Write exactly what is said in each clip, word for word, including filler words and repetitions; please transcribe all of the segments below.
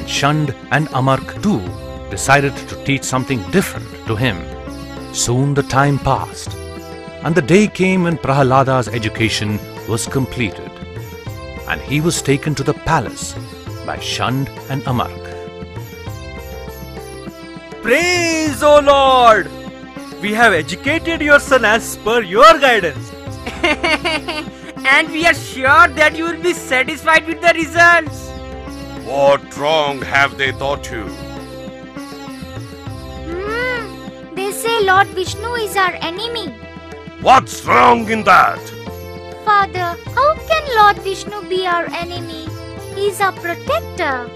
Shand and Amark too decided to teach something different to him. Soon the time passed, and the day came when Prahlada's education was completed, and he was taken to the palace by Shand and Amark. Praise, O Lord! We have educated your son as per your guidance. And we are sure that you will be satisfied with the results. What wrong have they taught you? Hmm, they say Lord Vishnu is our enemy. What's wrong in that? Father, how can Lord Vishnu be our enemy? He's our protector.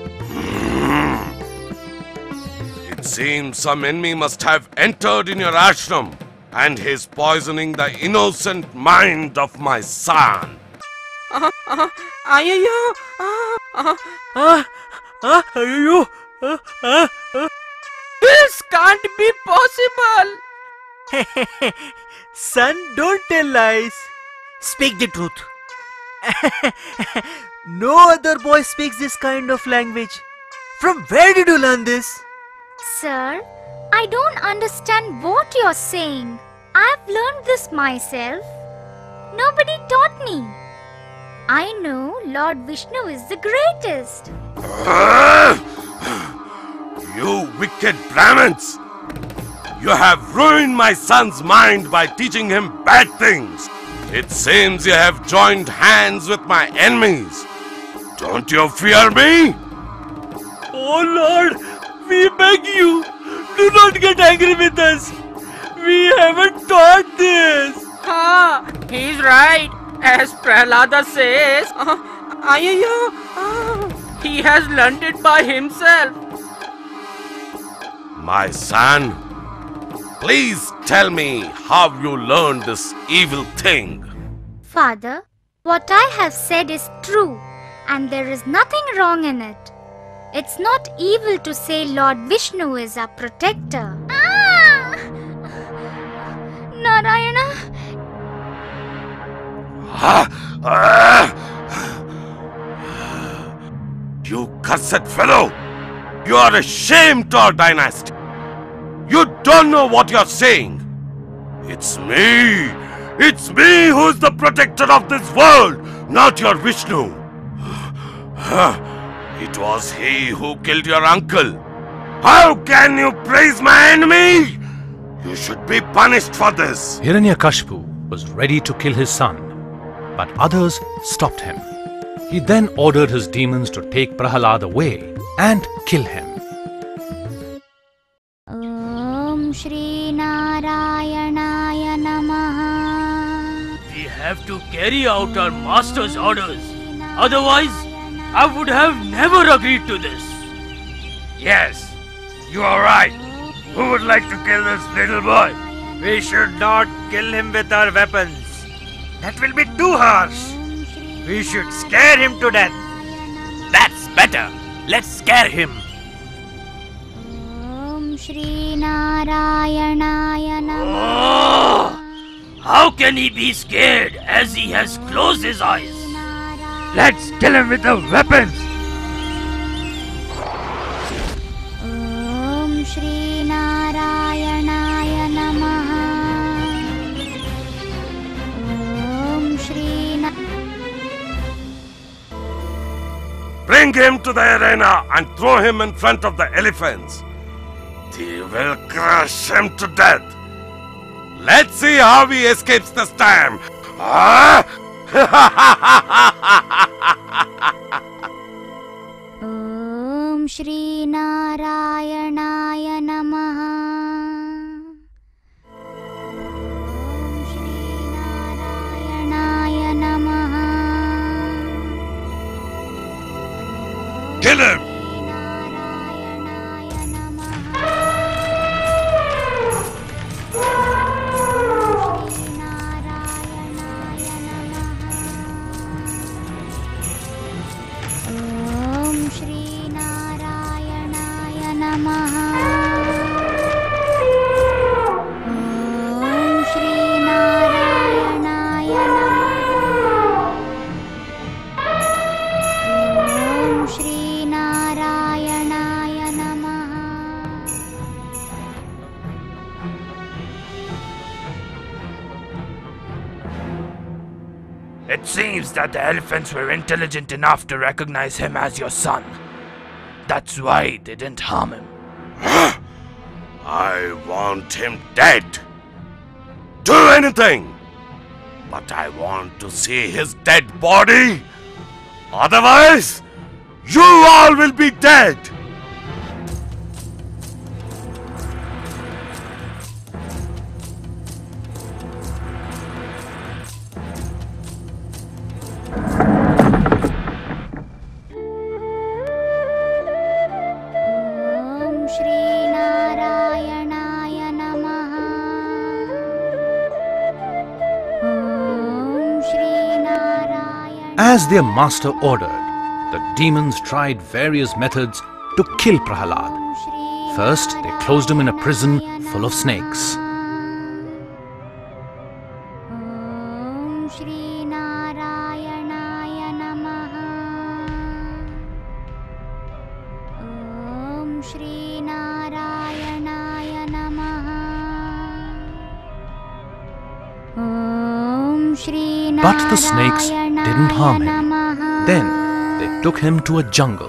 It seems some enemy must have entered in your ashram and is poisoning the innocent mind of my son. Uh, uh, Ayayo! Uh, uh, Ah, ah, you, ah, ah, ah. this can't be possible! Son, don't tell lies. Speak the truth. No other boy speaks this kind of language. From where did you learn this? Sir, I don't understand what you're saying. I've learned this myself. Nobody taught me. I know Lord Vishnu is the greatest. You wicked Brahmins! You have ruined my son's mind by teaching him bad things. It seems you have joined hands with my enemies. Don't you fear me? Oh Lord, we beg you, do not get angry with us. We haven't taught this. Ah, he's right. As Prahlada says, uh, Ayayo, uh, he has learnt it by himself. My son, please tell me how you learned this evil thing. Father, what I have said is true, and there is nothing wrong in it. It's not evil to say Lord Vishnu is our protector. Ah! Narayana! Ah, ah. You cursed fellow! You are a shame to our dynasty! You don't know what you're saying! It's me! It's me who's the protector of this world, not your Vishnu! It was he who killed your uncle! How can you praise my enemy? You should be punished for this! Hiranyakashipu was ready to kill his son, but others stopped him. He then ordered his demons to take Prahlad away and kill him. Om Shri Narayanaya Namaha. We have to carry out our master's orders. Otherwise, I would have never agreed to this. Yes, you are right. Who would like to kill this little boy? We should not kill him with our weapons. That will be too harsh. We should scare him to death. That's better. Let's scare him. Om Shri Narayanaya Namaha. Oh, how can he be scared as he has closed his eyes? Let's kill him with the weapons. Om Shri Narayanaya Namaha. Om Shri Na Bring him to the arena and throw him in front of the elephants. They will crush him to death. Let's see how he escapes this time. Ah! Om Shri Narayanaya Namaha. Om Shri Narayanaya Namaha. Kill him! Narayanaya Namaha. Shri Narayanaya Namaha. Om Shri Narayanaya Namaha. Om Shri Narayanaya Namaha. Om Shri Narayanaya It seems that the elephants were intelligent enough to recognize him as your son. That's why they didn't harm him. I want him dead. Do anything. But I want to see his dead body. Otherwise, you all will be dead. As their master ordered, the demons tried various methods to kill Prahlad. First, they closed him in a prison full of snakes. But the snakes didn't harm him. Then they took him to a jungle.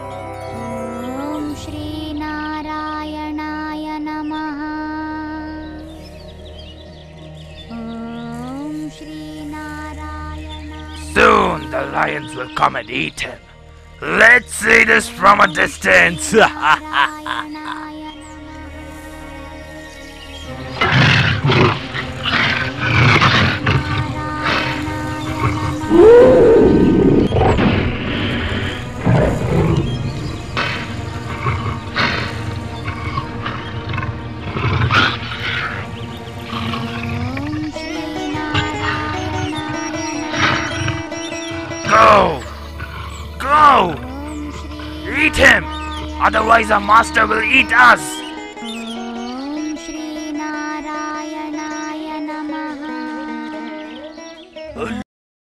Soon the lions will come and eat him. Let's see this from a distance. Go! Go! Eat him! Otherwise our master will eat us! Uh,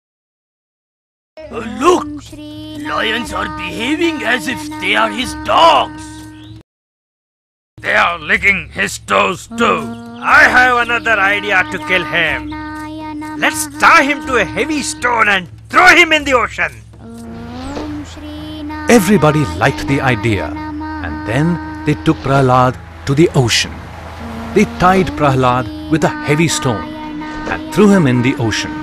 uh, look! Lions are behaving as if they are his dogs! They are licking his toes too. I have another idea to kill him. Let's tie him to a heavy stone and throw him in the ocean. Everybody liked the idea, and then they took Prahlad to the ocean. They tied Prahlad with a heavy stone and threw him in the ocean.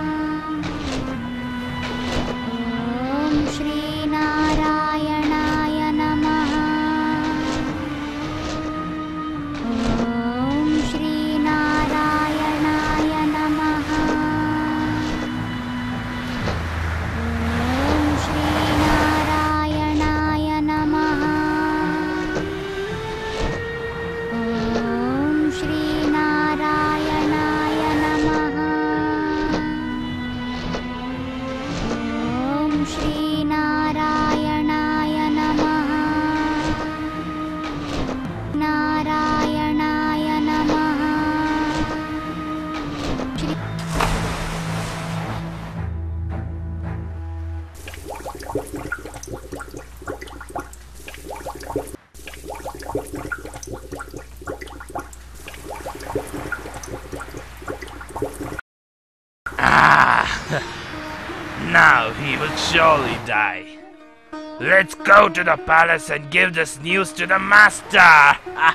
Now he will surely die. Let's go to the palace and give this news to the master.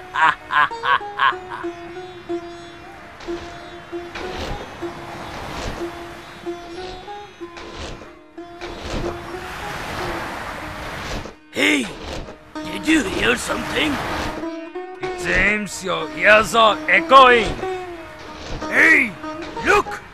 Hey! Did you hear something? It seems your ears are echoing. Hey! Look!